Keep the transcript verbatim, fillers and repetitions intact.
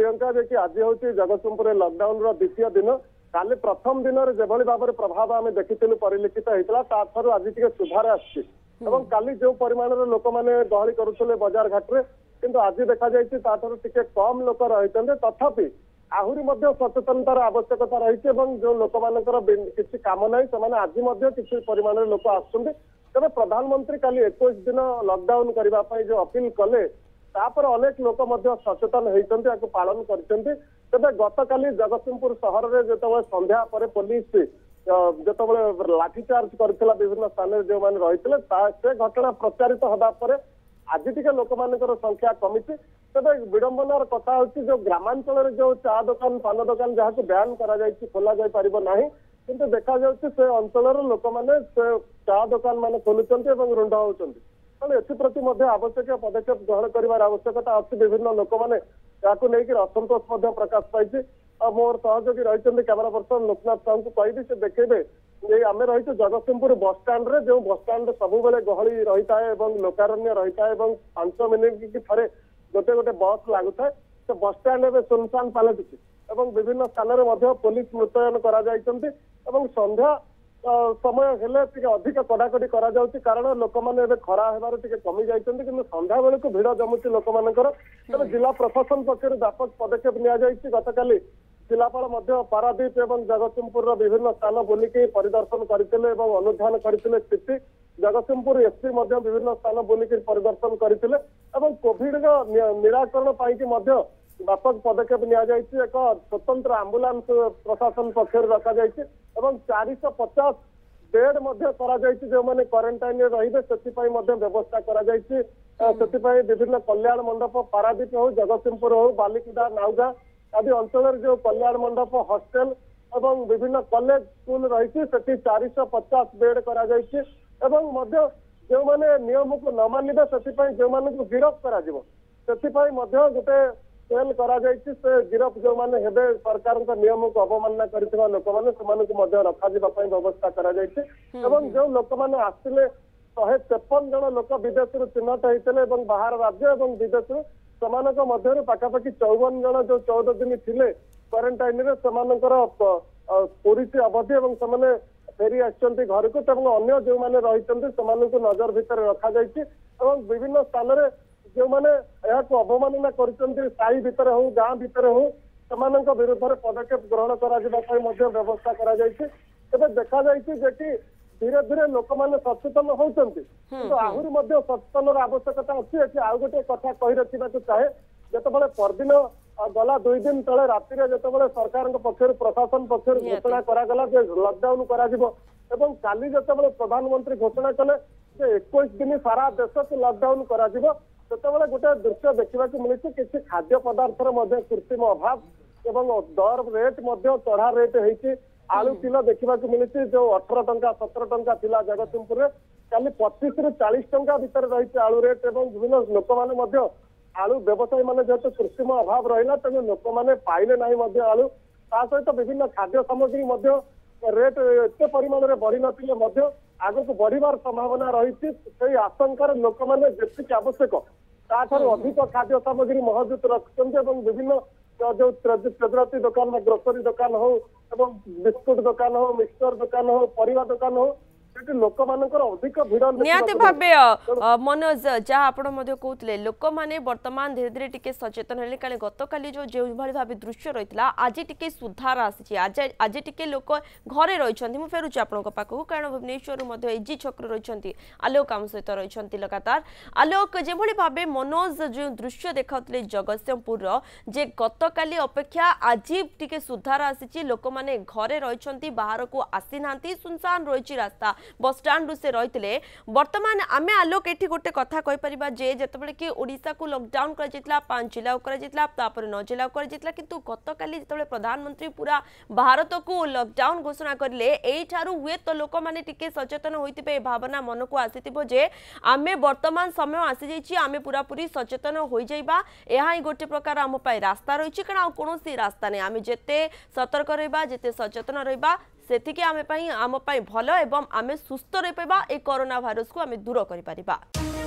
प्रियंका जे कि आज हूँ जगतसिंहपुर लॉकडाउन द्वितीय दिन काली प्रथम दिन में जो भाव में प्रभाव आम देखी परिलक्षित होता आज टे सुधार आसली जो परिमाण लोक मैंने गहली करुले बजार घाट में किंतु आज देखा टे कम लोक रही तथापि आहरी सचेतनतार आवश्यकता रही जो लोक मानकर किसी कम ना से आज किसी परिमाण लोक आसुँच तेज प्रधानमंत्री काली एक दिन लॉकडाउन करने जो अपील कले तापर अनेक लोक सचेतन होती पालन करते गत काली जगतसिंहपुर सहर में जो संध्या पर पुलिस जो लाठीचार्ज करथिला विभिन्न स्थान में जो मैंने रही से घटना प्रचारित होगा पर आज टे लोक मान संख्या कमी तेज विडंबनार कथा हूँ जो ग्रामांचल जो चा दुकान पान दुकान जहाँ को बैन करा खोल जाना किंतु देखा से अंचल लोक मैंने चा दुकान मान खोलुंट रुंड होती तेणु एप्रति आवश्यक पदक्षेप ग्रहण कर आवश्यकता अच्छी विभिन्न लोक मैंने लेकिन असंतोष प्रकाश पाई मोर सहयोगी रही कैमेरा पर्सन लोकनाथ साहू को कही से देखेबे आम रही जगतसिंहपुर बस स्टाण्ड रे जो बस स्टाण्ड सब बेले गहली रही है लोकारण्य रही है पांच मिनिट की थे गोटे गोटे बस लगुए तो बस स्टाण्ड में सुनसान पलटुची विभिन्न स्थान में पुलिस मुतयन कर संध्या समय हेले अधिक कड़ाकड़ी करा कारण लोक मैंने खरा हेबार कमी जाइछन्ति किंतु संध्या बेलू भिड़ जमुची लोक मानकर तेज जिला प्रशासन पक्षर व्यापक पदक्षेप नि गतकाली जिलापाल पारादीप एवं जगतसिंहपुर विभिन्न स्थान बुलिकी परिदर्शन करते अनुधान करते स्थिति जगतसिंहपुर एसपी विभिन्न स्थान बुलिकी परिदर्शन करते कोविड निराकरण व्यापक पदक्षेप नि एक स्वतंत्र आंबुलांस प्रशासन पक्षर रखा चार सौ पचास बेड जो मैंने क्वारंटाइन रही से व्यवस्था कर विभिन्न कल्याण मंडप पारादीप हो जगतसिंहपुर हो बालिकुदा नाउगा आदि अंचल जो कल्याण मंडप हॉस्टेल एवं विभिन्न कॉलेज स्कूल रही से चार सौ पचास बेड कर जो मैंने नियम को न मानिबे से जो मानक गिरफ कर गोटे सेल करा से गिरफ जो मैंने हेबे सरकार नियम को अवमानना करथिबा लोक माने से रखा व्यवस्था करा जो लोक मैंने आसते शहे तेपन जन लोक विदेश चिन्हट होते बाहर राज्य और विदेश से पाखापाखि चौवन जन जो चौदह दिन थे क्वारंटाइन पुरी अवधि और से फेरी आसछन्ति घर को अन्य जो मैंने रही नजर भितर रखा विभिन्न स्थान जो मैंने अवमानना करई भितर हो गाँ भितर हो से विरुद्ध में पदक्षेप ग्रहण कर व्यवस्था कर देखा कि धीरे धीरे लोक मैंने सचेतन होती आहरी सचेतन आवश्यकता अच्छी आउ गोटे कथा कही रखा चाहे जिते परदिन गला दुई दिन तले राति जो सरकार पक्षर प्रशासन पक्षर घोषणा करागला लॉकडाउन कर काली जो प्रधानमंत्री घोषणा कले एक दिन सारा देश को लॉकडाउन कर गोटे दृश्य देखा मिली किसी खाद्य पदार्थर कृत्रिम अभाव एवं दर रेट चढ़ा रेट होती आलू किलो देखा मिली जो अठर टंका सतर टंका थिला जगतसिंहपुर में काली पच्चीस रु चालीस टंका भितर रही आलू रेट एवं विभिन्न लोक मैंने आलू व्यवसायी मैंने जेहेतु कृत्रिम अभाव रहा तेणु लोक मैंने पाइले ना आलू ता सहित विभिन्न खाद्य सामग्री रेट एत परिमाण में बढ़ी नथिले आग को बढ़िबार संभावना रही से आशंकार लोक मैंने जी आवश्यक ताठार अधिक खाद्य सामग्री महजूद रखते विभिन्न जो तेजराती दुकान ग्रोसरी दुकान हो बिस्कुट दुकान हो मिक्सचर दुकान हो परिवा दुकान हो लोक अधिक निहाती भावे मनोज जहाँ आप कहते लोक मैंने बर्तमान धीरे धीरे टिके सचेतन हेले काले गत काली जो जो भाई भाव दृश्य रही आज टिके सुधार आसी आज आज टिके लोक घरे रही फेरुचे आपण पाखक कारण भुवनेश्वर एजी छक रही आलोक आम सहित रही लगातार आलोक जो भाव मनोज जो दृश्य देखा जगतसिंहपुर जे गत काली अपेक्षा आज टिके सुधार आसी लोक मैंने घरे रही बाहर को आसी ना सुनसान रही रास्ता बस स्टाण्ड से रही बर्तमान आम आलोक ये गोटे कथा कहीपर जे जिते कि ओडिशा को लॉकडाउन कर पांच जिला कर नौ जिला कर किंतु गत काली जो प्रधानमंत्री पूरा भारत को लॉकडाउन घोषणा करें यू हुए तो लोक मैंने टिके सचेतन होते भावना मन को आसी जे आम बर्तमान समय आसी आम पूरा पूरी सचेतन हो जाइबा यह ही गोटे प्रकार आम रास्ता रही कारण कौन रास्ता नहीं आम जिते सतर्क रहा जिते सचेतन रहा सेतिके आमे आम भल एवं आमे सुस्थ रही पाइबा ए कोरोना भाइरस को आमे दूर करि परिबा।